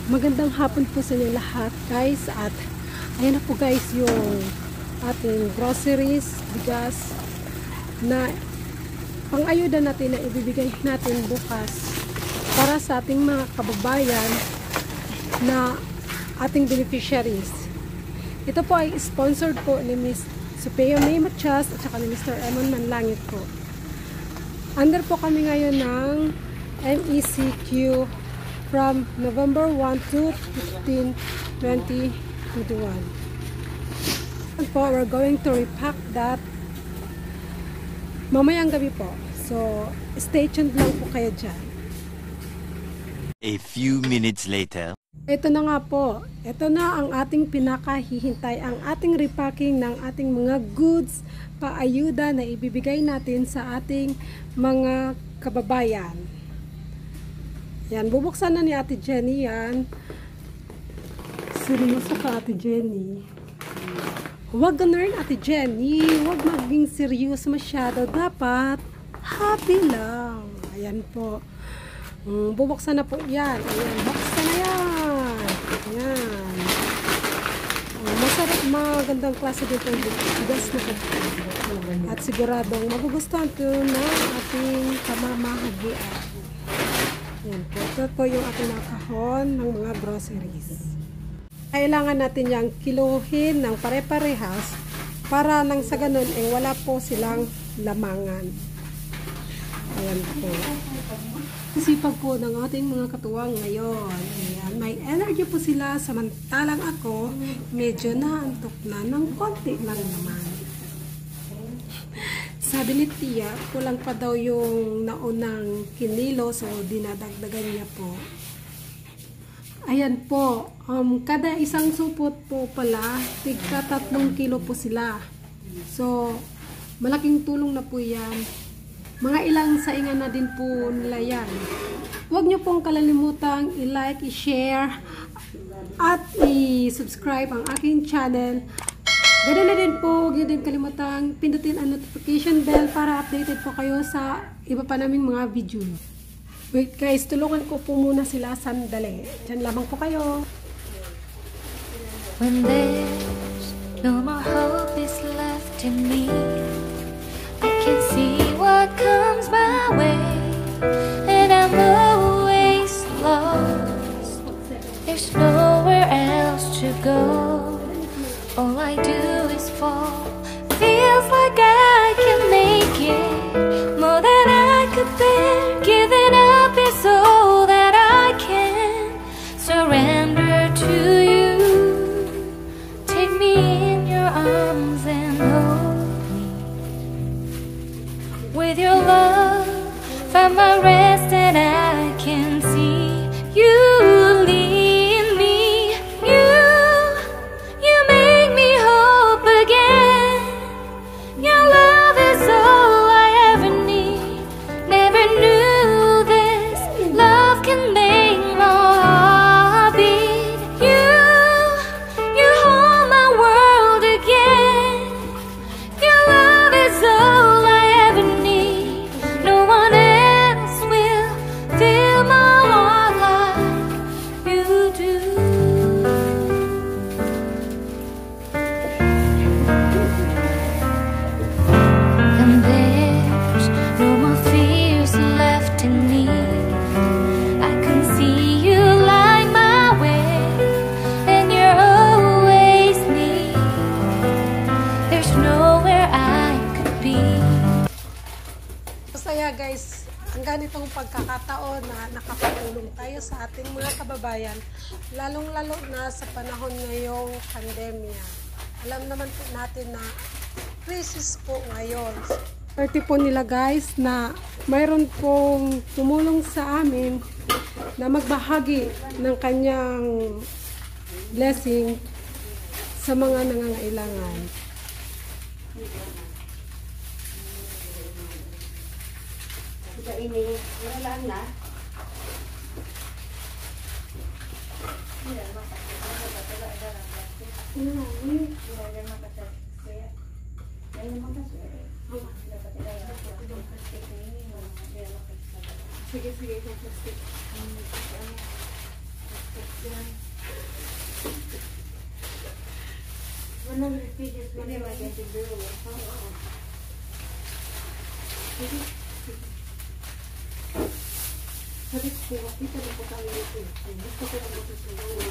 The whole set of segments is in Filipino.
Magandang hapon po sa inyo lahat guys, at ayan na po guys yung ating groceries, bigas na pang-ayuda natin na ibibigay natin bukas para sa ating mga kababayan na ating beneficiaries. Ito po ay sponsored po ni Miss Sophia May Matias at saka ni Mr. Emon Manlangit po. Under po kami ngayon ng MECQ from November 1 to 15, 2021. And po, we're going to repack that mamayang gabi po. So, stay tuned lang po kayo dyan. A few minutes later. Ito na nga po. Ito na ang ating pinakahihintay, ang ating repacking ng ating mga goods, paayuda na ibibigay natin sa ating mga kababayan. Yan, bubuksan na ni Ate Jenny yan. Seryoso ka, Ate Jenny. Huwag ganun, Ate Jenny. Huwag maging seryoso masyado. Dapat happy lang. Ayan po. Bubuksan na po yan. Ayan, buksan na yan. Ayan. Masarap, magandang klase dito yung bigas na po. At siguradong magugustuhan ito ng ating pamamahagian. Yan po. Ito po yung ating nakahon ng mga groceries. Kailangan natin yung kiluhin ng pare-parehas para nang sa ganun wala po silang lamangan. Ayan po. Sipag po ng ating mga katuwang ngayon. Ayan. May energy po sila, samantalang ako medyo naantok na ng konti lang naman. Sabi ni Tia, kulang pa daw yung naunang kinilo, so dinadagdagan niya po. Ayan po, kada isang supot po pala, tigka 3 kilo po sila. So, malaking tulong na po yan. Mga ilang saingan na din po nila yan. Huwag niyo pong kalilimutang i-like, i-share, at i-subscribe ang aking channel. Ganoon na din po, huwag din kalimutang pindutin ang notification bell para updated po kayo sa iba pa naming mga video. Wait guys, tulungan ko po muna sila sandali. Diyan lamang po kayo. When there's no more hope is left in me, I can see what comes my way, and I'm always lost. There's nowhere else to go. All I do is fall. Feels like I can make it more than I could bear. Giving up is all that I can surrender to you. Take me in your arms and hold me. With your love, find my rest and I can see you lead me. You make me hope again. Your love is all I ever need. Never knew this love can make my heart beat. You hold my world again. Your love is all I ever need. No one else will fill my heart like you do. And there's no more fears left in me. I can see you light my way, and you're always near. There's nowhere I could be. Masaya guys, ang ganitong pagkakataon na nakakatulong tayo sa ating mga kababayan, lalong-lalo na sa panahon ngayong pandemya. Alam naman po natin na crisis po ngayon. Swerte po nila guys na mayroon pong tumulong sa amin na magbahagi ng kanyang blessing sa mga nangangailangan. Ini wala na. Sige, plastic. Hindi mag-interview. Oo. Sabi ko, kita na po tayo dito. Gusto ko lang matutulungan.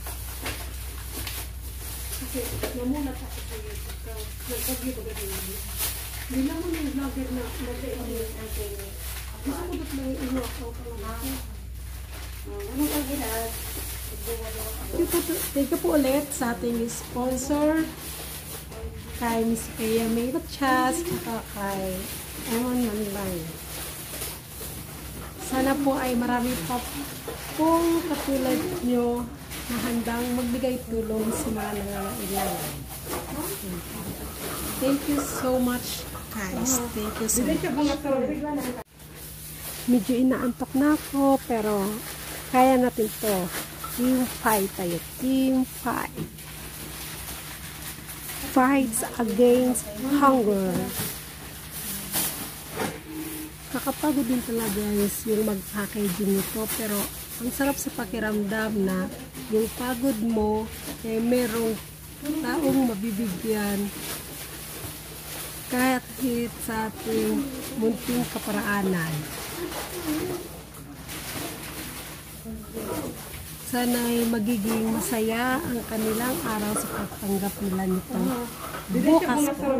Kasi namulat ako sa YouTube ka. Nagpagyo ba ganyan? Hindi naman yung vlogger na nag-i-i-i. Gusto ko ba't may ino-account ka lang ako? Anong pag-ilag? Thank you po ulit sa ating sponsor. Kay Miss Kaya Mayrachas, at kay Emon Manlay. Sana po ay marami pa pong katulad nyo na handang magbigay tulong sa mga nangangailangan. Thank you so much, guys. Thank you so much. Medyo inaantok na ako, pero kaya natin to. Team fight tayo. Team fight. Fights against hunger. Kakapagod din talaga guys yung mag-packaging nito, pero ang sarap sa pakiramdam na yung pagod mo eh merong taong mabibigyan kahit sa ating munting kaparaanan. Sana'y magiging masaya ang kanilang araw sa pagtanggap nila nito. Bukas po.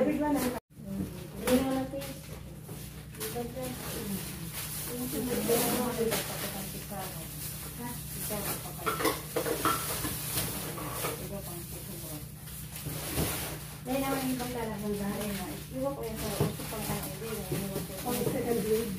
Dahil naman yung paglalakang dahil na, iwan ko yung sa uso pang kakili. Second grade.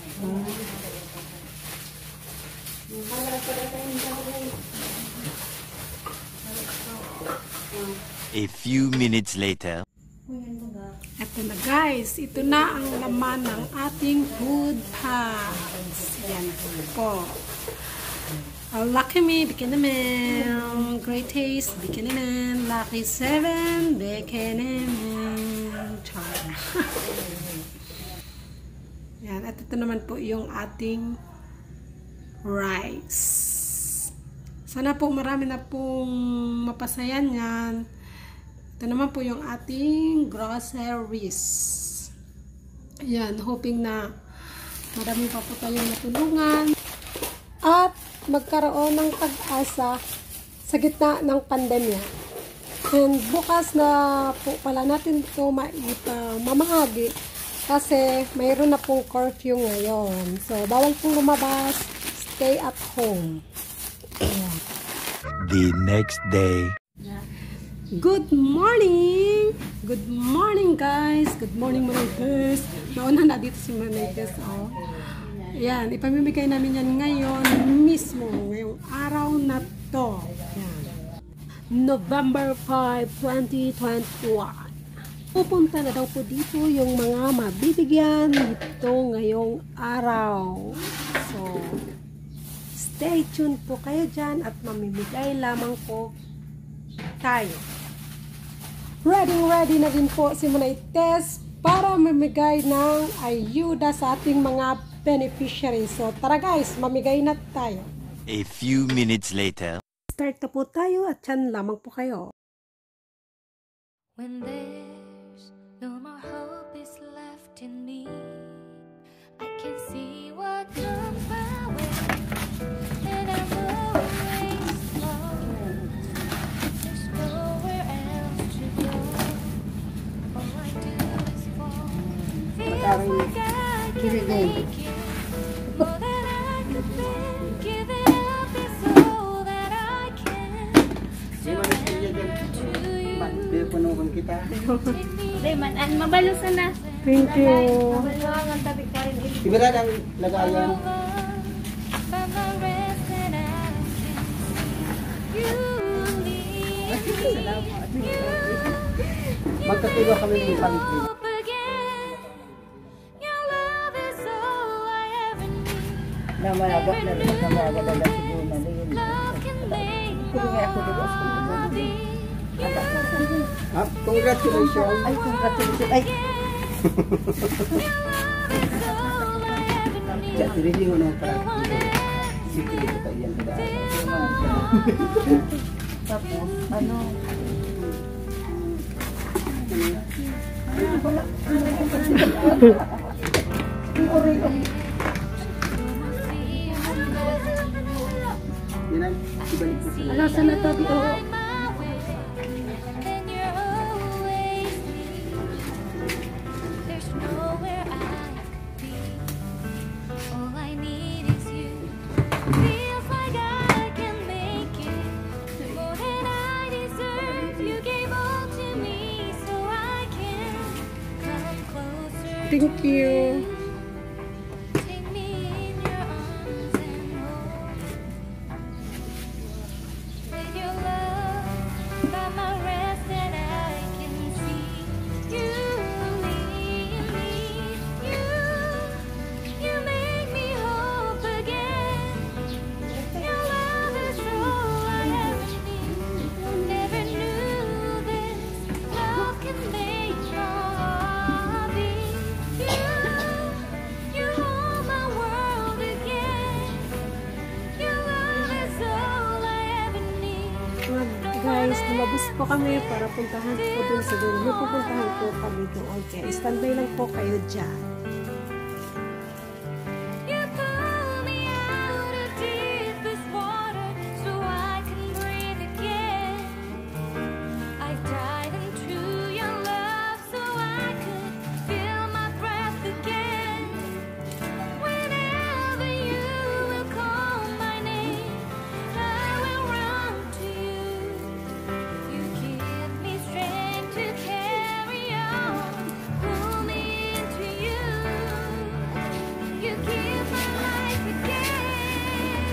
A few minutes later. Ito na guys, ito na ang laman ng ating food packs. Yan po. Lucky Me, Bikini Man. Great Taste, Bikini Man. Lucky 7, Bikini Man. Char. Yan, at ito naman po yung ating rice. Sana po marami na pong mapasayan yan. Ito naman po yung ating groceries. Yan, hoping na marami pa po tayong natulungan at magkaroon ng pag-asa sa gitna ng pandemya. And bukas na po pala natin ito mamahagi kasi mayroon na pong curfew ngayon. So, bawal pong lumabas. Stay at home. Ayan. The next day. Good morning! Good morning guys! Good morning Marites! Nauna na dito si Marites. Oh. Ayan, ipamimigay namin yan ngayon mismo, ngayong araw na to. Ayan. November 5, 2021. Pupunta na daw po dito yung mga mabibigyan dito ngayong araw. So, stay tuned po kayo dyan at mamimigay lamang po tayo. Ready na din po si Marites para mamigay ng ayuda sa ating mga beneficiaries. So tara guys, mamigay na tayo. A few minutes later. Start na po tayo at yan lamang po kayo. When there's no more hope is left in me, I can see what comes my way, and I'm going slow. There's nowhere else to go. All I do is fall. Feels like I can make it. More than I could think. Giving up is all that I can. Surrender to you. Pinupunuhan kita. Mabalusan na. Thank you. Mabaluan ang tabi ka rin. Ibigay ang lagayan. Magkatulo kami ng pamilya. Namayagat na rin. Namayagat na rin. Kulungay ako dito. Congratulations. Ay, congratulations. Ay. Jadi mo na para. Tapos, ano? Ala, sana tabi o. Then you're always me. There's nowhere I could be. All I need is you. Feels like I can make it more than I deserve. You gave all to me so I can come closer. Thank you. Take me in your arms and hold me. With your love by my rest and I can see you lead me. You make me hope again. Your love is all I ever need. Never knew this love can make my heart beat. You hold my world again. Your love is all I ever need. Guys, lumabas po kami para puntahan po dun sa dulo. May pupuntahan po kami doon. Okay, standby lang po kayo dyan. You pull me out of deepest water so I can breathe again. I dive into your love so I could feel my breath again. Whenever you will call my name, I will run to you. You give me strength to carry on. Pull me into you. You give my life again.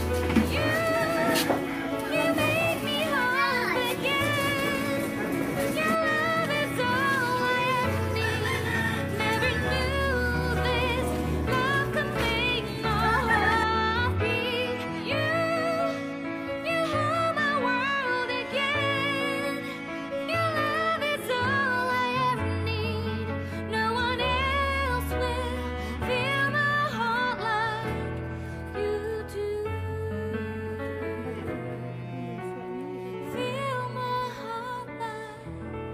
You make me whole again. Your love is all I ever need. Never knew this love could make my heart beat. You hold my world again. Your love is all I ever need. No one else will fill my heart like you do. Fill my heart like.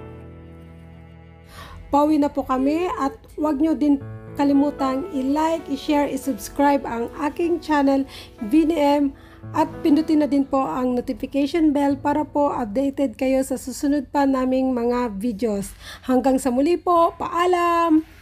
Pauwi na po kami at wag nyo din kalimutang i-like, i-share, i-subscribe ang aking channel VNM at pindutin na din po ang notification bell para po updated kayo sa susunod pa naming mga videos. Hanggang sa muli po, paalam!